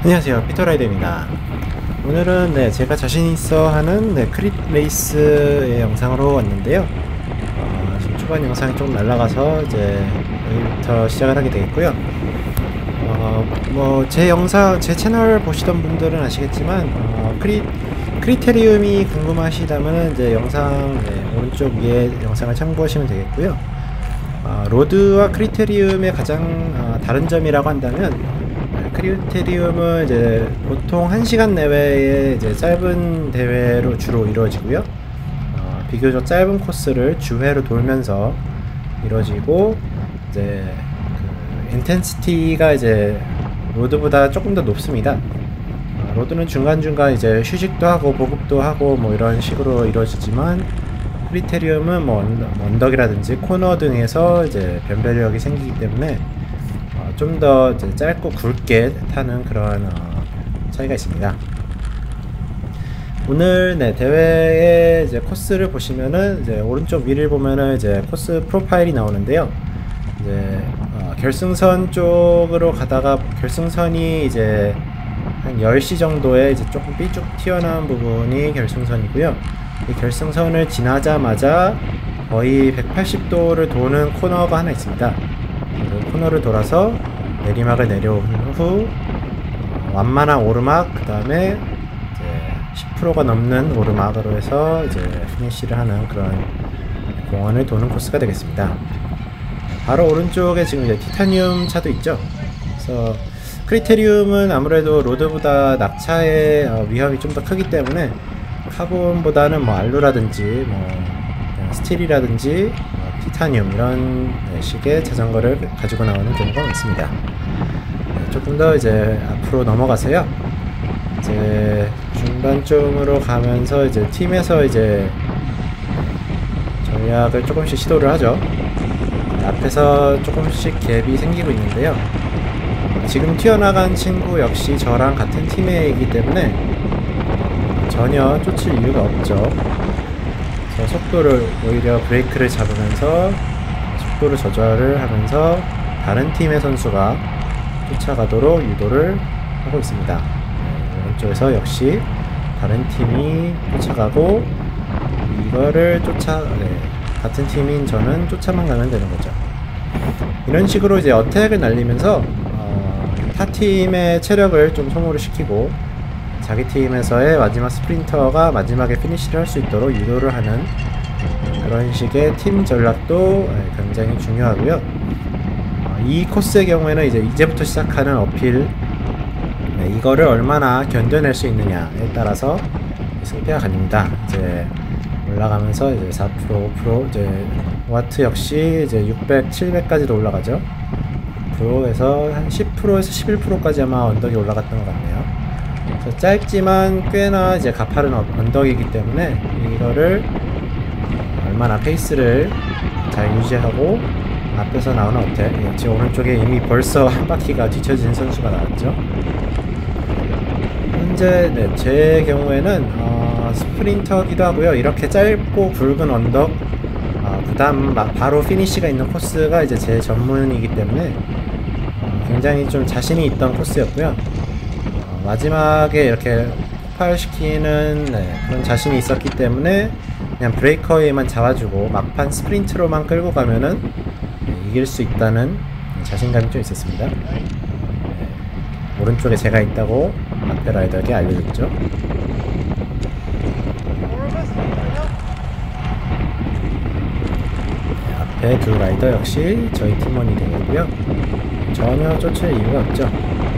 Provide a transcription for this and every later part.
안녕하세요, 피터라이더입니다. 오늘은 제가 자신있어 하는 크릿 레이스의 영상으로 왔는데요. 지금 초반 영상이 조금 날라가서 이제 여기부터 시작을 하게 되겠고요. 제 채널 보시던 분들은 아시겠지만 크리테리움이 궁금하시다면 이제 영상 오른쪽 위에 영상을 참고하시면 되겠고요. 로드와 크리테리움의 가장 다른 점이라고 한다면, 크리테리움은 이제 보통 1시간 내외의 이제 짧은 대회로 주로 이루어지고요. 비교적 짧은 코스를 주회로 돌면서 이루어지고, 이제 그 인텐시티가 이제 로드보다 조금 더 높습니다. 로드는 중간중간 이제 휴식도 하고 보급도 하고 뭐 이런 식으로 이루어지지만, 크리테리움은 뭐 언덕이라든지 코너 등에서 이제 변별력이 생기기 때문에 좀 더 짧고 굵게 타는 그런 차이가 있습니다. 오늘 대회의 이제 코스를 보시면은 이제 오른쪽 위를 보면은 이제 코스 프로파일이 나오는데요. 이제 결승선 쪽으로 가다가 결승선이 이제 한 10시 정도에 이제 조금 삐쭉 튀어나온 부분이 결승선이고요. 이 결승선을 지나자마자 거의 180도를 도는 코너가 하나 있습니다. 그 코너를 돌아서 내리막을 내려온 후 완만한 오르막, 그 다음에 이제 10%가 넘는 오르막으로 해서 이제 피니시를 하는 그런 공원을 도는 코스가 되겠습니다. 바로 오른쪽에 지금 이제 티타늄 차도 있죠. 그래서 크리테리움은 아무래도 로드보다 낙차의 위험이 좀 더 크기 때문에 카본보다는 뭐 알루라든지 뭐 스틸이라든지 티타늄 이런 식의 자전거를 가지고 나오는 경우가 많습니다. 조금 더 이제 앞으로 넘어가서요. 이제 중반쯤으로 가면서 이제 팀에서 이제 전략을 조금씩 시도를 하죠. 앞에서 조금씩 갭이 생기고 있는데요. 지금 튀어나간 친구 역시 저랑 같은 팀이기 때문에 전혀 쫓을 이유가 없죠. 그래서 속도를 오히려 브레이크를 잡으면서 속도를 조절을 하면서 다른 팀의 선수가 쫓아가도록 유도를 하고 있습니다. 오른쪽에서 역시 다른 팀이 쫓아가고 이거를 같은 팀인 저는 쫓아만 가면 되는 거죠. 이런 식으로 이제 어택을 날리면서 타 팀의 체력을 좀 소모를 시키고 자기 팀에서의 마지막 스프린터가 마지막에 피니시를 할 수 있도록 유도를 하는 그런 식의 팀 전략도 굉장히 중요하고요. 이 코스의 경우에는 이제부터 시작하는 어필, 이거를 얼마나 견뎌낼 수 있느냐에 따라서 승패가 갈립니다. 이제 올라가면서 이제 4%, 5%, 이제 와트 역시 이제 600, 700까지도 올라가죠. 9%에서 한 10%에서 11%까지 아마 언덕이 올라갔던 것 같네요. 그래서 짧지만 꽤나 이제 가파른 언덕이기 때문에 이거를 얼마나 페이스를 잘 유지하고 앞에서 나오는 어택, 제 오른쪽에 이미 벌써 한 바퀴가 뒤쳐진 선수가 나왔죠. 현재 제 경우에는 스프린터기도 하고요. 이렇게 짧고 굵은 언덕, 그 다음 바로 피니시가 있는 코스가 이제 제 전문이기 때문에 굉장히 좀 자신이 있던 코스였고요. 마지막에 이렇게 폭발시키는 그런 자신이 있었기 때문에 그냥 브레이커에만 잡아주고 막판 스프린트로만 끌고 가면은 이길 수 있다는 자신감이 좀 있었습니다. 오른쪽에 제가 있다고 앞에 라이더에게 알려줬죠. 앞에 두 라이더 역시 저희 팀원이 되겠고요. 전혀 쫓을 이유가 없죠.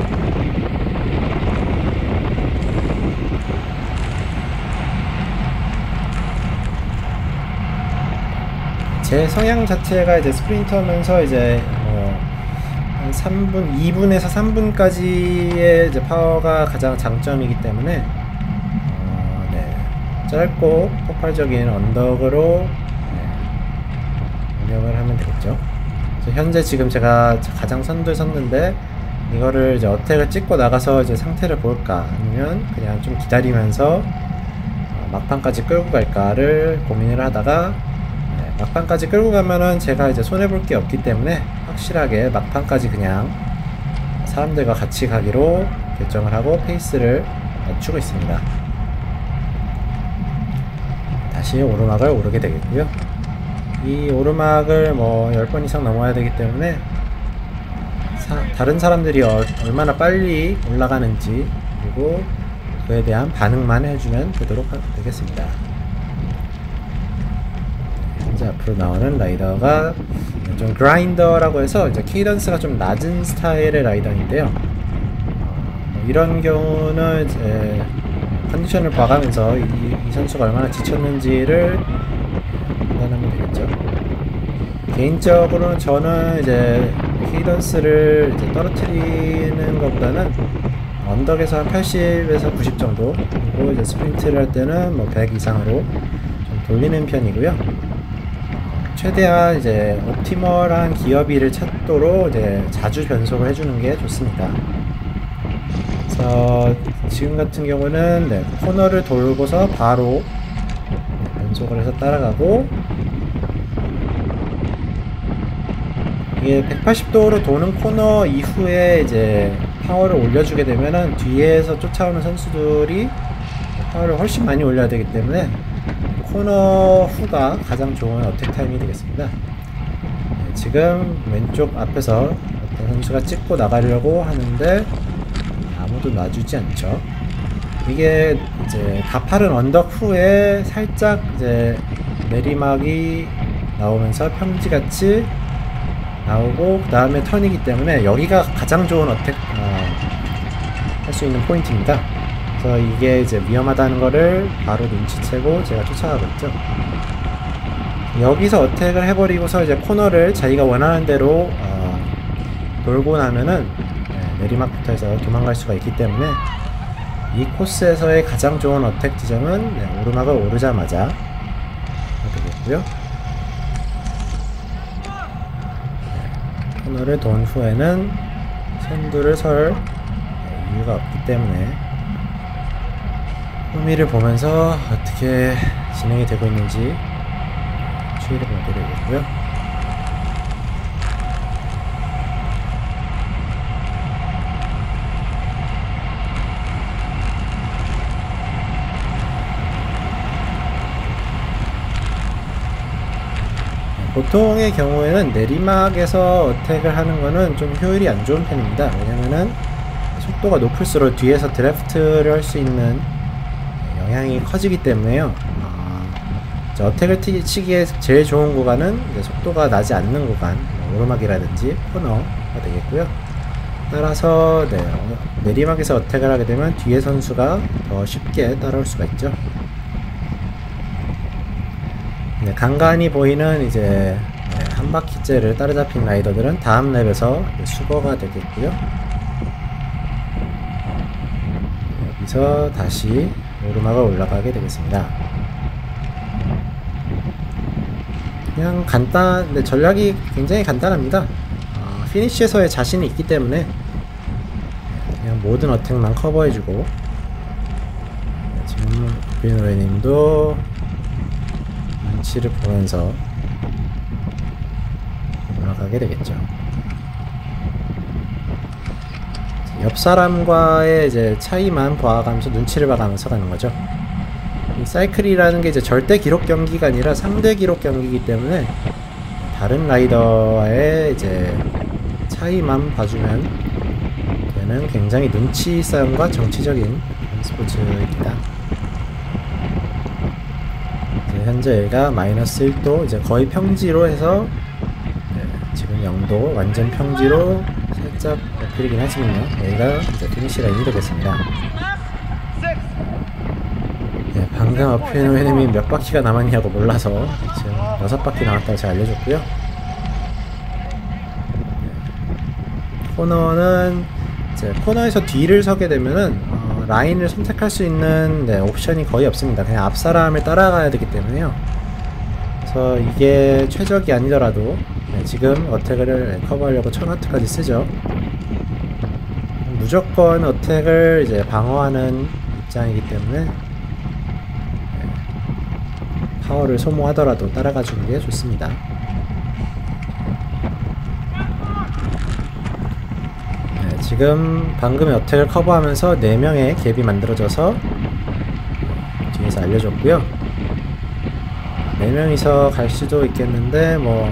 제 성향 자체가 이제 스프린터면서 이제 한 3분, 2분에서 3분까지의 이제 파워가 가장 장점이기 때문에 짧고 폭발적인 언덕으로 운영을 하면 되겠죠. 그래서 현재 지금 제가 가장 선두에 섰는데 이거를 이제 어택을 찍고 나가서 이제 상태를 볼까 아니면 그냥 좀 기다리면서 막판까지 끌고 갈까를 고민을 하다가 막판까지 끌고 가면은 제가 이제 손해볼 게 없기 때문에 확실하게 막판까지 그냥 사람들과 같이 가기로 결정을 하고 페이스를 낮추고 있습니다. 다시 오르막을 오르게 되겠고요. 이 오르막을 뭐 10번 이상 넘어야 되기 때문에 다른 사람들이 얼마나 빨리 올라가는지 그리고 그에 대한 반응만 해주면 되도록 되겠습니다. 현재 앞으로 나오는 라이더가 좀 그라인더라고 해서 이제 케이던스가 좀 낮은 스타일의 라이더인데요. 이런 경우는 이제 컨디션을 봐가면서 이 선수가 얼마나 지쳤는지를 판단하면 되겠죠. 개인적으로는 저는 이제 케이던스를 이제 떨어뜨리는 것보다는 언덕에서 한 80에서 90 정도, 그리고 이제 스프린트를 할 때는 뭐 100 이상으로 좀 돌리는 편이고요. 최대한 이제 옵티멀한 기어비를 찾도록 이제 자주 변속을 해주는 게 좋습니다. 그래서 지금 같은 경우는 코너를 돌고서 바로 변속을 해서 따라가고, 이게 180도로 도는 코너 이후에 이제 파워를 올려주게 되면은 뒤에서 쫓아오는 선수들이 파워를 훨씬 많이 올려야 되기 때문에 코너 후가 가장 좋은 어택 타임이 되겠습니다. 지금 왼쪽 앞에서 어떤 선수가 찍고 나가려고 하는데 아무도 놔주지 않죠. 이게 이제 가파른 언덕 후에 살짝 이제 내리막이 나오면서 평지같이 나오고 그 다음에 턴이기 때문에 여기가 가장 좋은 어택 할 수 있는 포인트입니다. 그래서 이게 이제 위험하다는 거를 바로 눈치채고 제가 쫓아가고 있죠. 여기서 어택을 해버리고서 이제 코너를 자기가 원하는 대로 돌고 나면은 내리막부터 해서 도망갈 수가 있기 때문에 이 코스에서의 가장 좋은 어택 지점은 오르막을 오르자마자 되겠고요. 코너를 돈 후에는 선두를 설 이유가 없기 때문에 후미를 보면서 어떻게 진행이 되고 있는지 추이를 보게 되겠고요. 보통의 경우에는 내리막에서 어택을 하는 거는 좀 효율이 안 좋은 편입니다. 왜냐면은 속도가 높을수록 뒤에서 드래프트를 할 수 있는 영향이 커지기 때문에요. 어택을 치기에 제일 좋은 구간은 이제 속도가 나지 않는 구간, 오르막이라든지 코너가 되겠고요. 따라서 내리막에서 어택을 하게 되면 뒤에 선수가 더 쉽게 따라올 수가 있죠. 간간히 보이는 이제 한 바퀴째를 따라잡힌 라이더들은 다음 랩에서 수거가 되겠고요. 여기서 다시 오르막을 올라가게 되겠습니다. 그냥 전략이 굉장히 간단합니다. 피니쉬에서의 자신이 있기 때문에 그냥 모든 어택만 커버해주고, 지금 비노래님도 눈치를 보면서 올라가게 되겠죠. 옆 사람과의 이제 차이만 봐가면서 눈치를 봐가면서 가는 거죠. 이 사이클이라는 게 이제 절대 기록 경기가 아니라 상대 기록 경기이기 때문에 다른 라이더와의 이제 차이만 봐주면 되는 굉장히 눈치 싸움과 정치적인 스포츠입니다. 현재 얘가 마이너스 1도, 이제 거의 평지로 해서 지금 0도 완전 평지로 살짝 어필이긴 하지만요, 얘가 이제 피니시 라인이 되겠습니다. 방금 어필노에님이 몇 바퀴가 남았냐고 몰라서 지금 6바퀴 남았다고 제가 알려줬고요. 코너는 이제 코너에서 뒤를 서게 되면은 라인을 선택할 수 있는 옵션이 거의 없습니다. 그냥 앞 사람을 따라가야 되기 때문에요. 그래서 이게 최적이 아니더라도 지금 어택을 커버하려고 1000와트까지 쓰죠. 무조건 어택을 이제 방어하는 입장이기 때문에 파워를 소모하더라도 따라가 주는 게 좋습니다. 지금 방금의 어택을 커버하면서 4명의 갭이 만들어져서 뒤에서 알려줬고요. 4명이서 갈 수도 있겠는데 뭐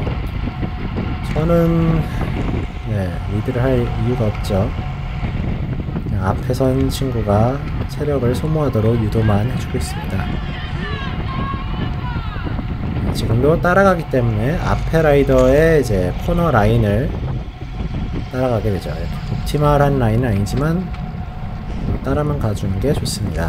저는 리드를 할 이유가 없죠. 그냥 앞에 선 친구가 체력을 소모하도록 유도만 해주고 있습니다. 지금도 따라가기 때문에 앞에 라이더의 이제 코너 라인을 따라가게 되죠. 옵티멀한 라인은 아니지만 따라만 가주는 게 좋습니다.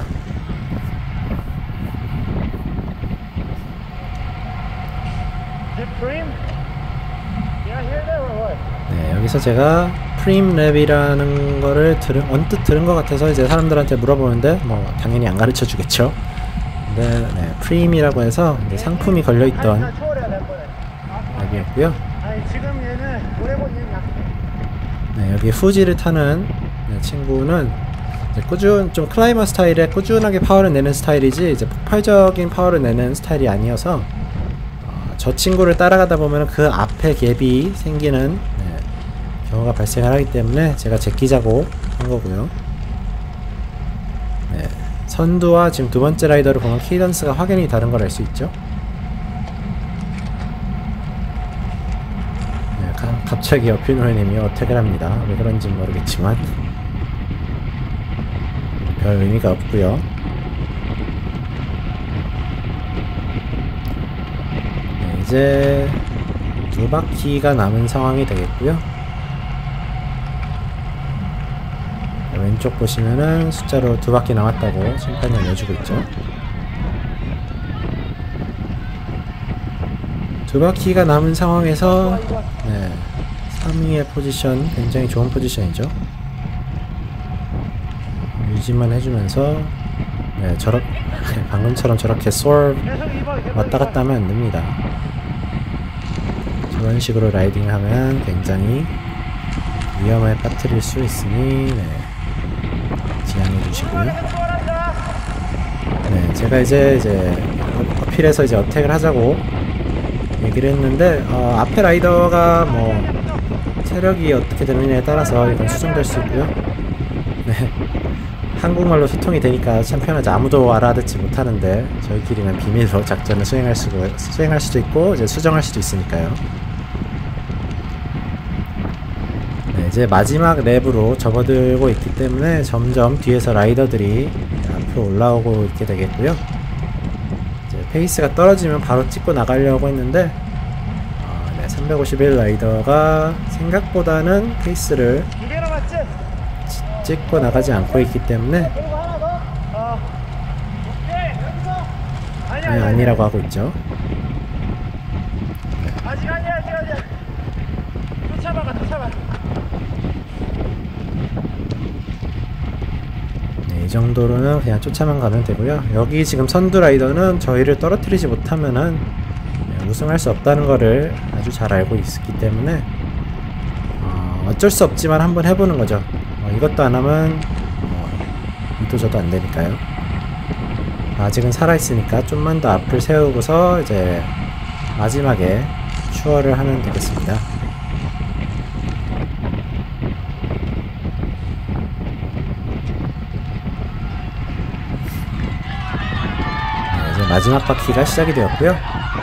네, 여기서 제가 프림 랩이라는 거를 언뜻 들은 것 같아서 이제 사람들한테 물어보는데 뭐 당연히 안 가르쳐 주겠죠. 근데 프림이라고 해서 이제 상품이 걸려있던 랩이었고요. 네, 여기 후지를 타는 친구는 이제 좀 클라이머 스타일에 꾸준하게 파워를 내는 스타일이지 이제 폭발적인 파워를 내는 스타일이 아니어서 저 친구를 따라가다 보면 그 앞에 갭이 생기는 경우가 발생을 하기 때문에 제가 제끼자고 한 거고요. 네, 선두와 지금 두 번째 라이더를 보면 케이던스가 확연히 다른 걸 알 수 있죠. 네, 갑자기 어필노이님이 어택을 합니다. 왜 그런지 모르겠지만 별 의미가 없고요. 네, 이제 2바퀴가 남은 상황이 되겠고요. 왼쪽 보시면은 숫자로 2바퀴 남았다고 심판이 알려주고 있죠. 2바퀴가 남은 상황에서 3위의 포지션 굉장히 좋은 포지션이죠. 유지만 해주면서 방금처럼 저렇게 왔다갔다 하면 안됩니다. 저런 식으로 라이딩하면 굉장히 위험에 빠뜨릴 수 있으니 지양해 주시고요. 네, 제가 이제 어필해서 이제 어택을 하자고 얘기를 했는데 앞에 라이더가 뭐 체력이 어떻게 되느냐에 따라서 이건 수정될 수 있고요. 네, 한국말로 소통이 되니까 참 편하죠. 아무도 알아듣지 못하는데 저희끼리는 비밀로 작전을 수행할 수도 있고 이제 수정할 수도 있으니까요. 이제 마지막 랩으로 접어들고 있기 때문에 점점 뒤에서 라이더들이 앞으로 올라오고 있게 되겠고요. 이제 페이스가 떨어지면 바로 찍고 나가려고 했는데 351 라이더가 생각보다는 페이스를 찍고 나가지 않고 있기 때문에 아니라고 하고 있죠. 아직 아니야. 쫓아봐. 이 정도로는 그냥 쫓아만 가면 되고요. 여기 지금 선두 라이더는 저희를 떨어뜨리지 못하면은 우승할 수 없다는 거를 아주 잘 알고 있기 때문에 어쩔 수 없지만 한번 해보는 거죠. 이것도 안 하면 이도 저도 안 되니까요. 아직은 살아있으니까 좀만 더 앞을 세우고서 이제 마지막에 추월을 하면 되겠습니다. 마지막 바퀴가 시작이 되었고요.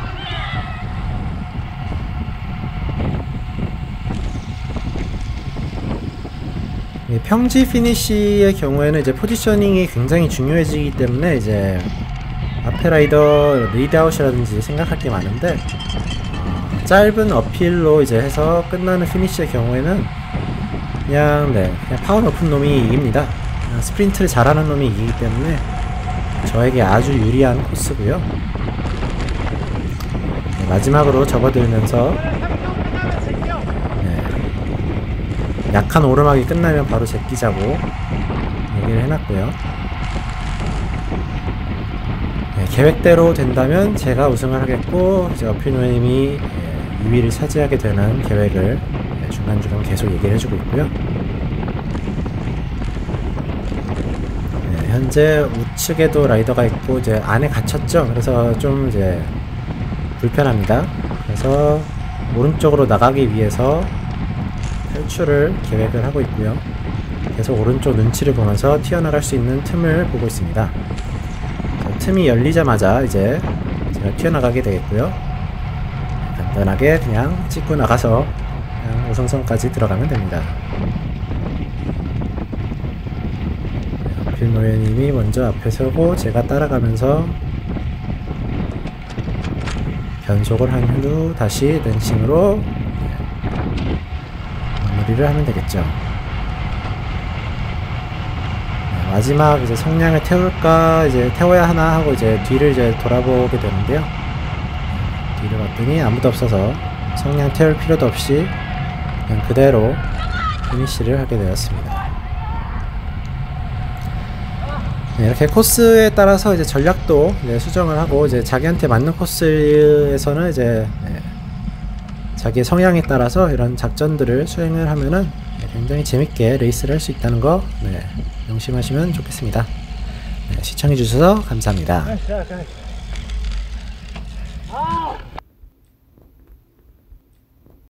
평지 피니쉬의 경우에는 이제 포지셔닝이 굉장히 중요해지기 때문에 이제 앞에 라이더 리드아웃이라든지 생각할 게 많은데 짧은 어필로 이제 해서 끝나는 피니쉬의 경우에는 그냥 파워 높은 놈이 이깁니다. 스프린트를 잘하는 놈이 이기기 때문에 저에게 아주 유리한 코스고요. 마지막으로 접어들면서 약한 오르막이 끝나면 바로 제끼자고 얘기를 해놨고요. 계획대로 된다면 제가 우승을 하겠고 이제 어필노님이 2위를 차지하게 되는 계획을 중간중간 계속 얘기를 해주고 있고요. 현재 우측에도 라이더가 있고 이제 안에 갇혔죠. 그래서 좀 이제 불편합니다. 그래서 오른쪽으로 나가기 위해서 탈출을 계획을 하고 있고요. 계속 오른쪽 눈치를 보면서 튀어나갈 수 있는 틈을 보고 있습니다. 자, 틈이 열리자마자 이제 제가 튀어나가게 되겠고요. 간단하게 그냥 찍고 나가서 그냥 우성선까지 들어가면 됩니다. 빌모예님이 먼저 앞에 서고 제가 따라가면서 변속을 한 후 다시 랜싱으로 마무리를 하면 되겠죠. 마지막 이제 성냥을 태울까 이제 태워야 하나 하고 이제 뒤를 이제 돌아보게 되는데요. 뒤를 봤더니 아무도 없어서 성냥 태울 필요도 없이 그냥 그대로 피니시를 하게 되었습니다. 네, 이렇게 코스에 따라서 이제 전략도 이제 수정을 하고 이제 자기한테 맞는 코스에서는 이제 자기의 성향에 따라서 이런 작전들을 수행을 하면은 굉장히 재밌게 레이스를 할 수 있다는 거 명심하시면 좋겠습니다. 시청해주셔서 감사합니다.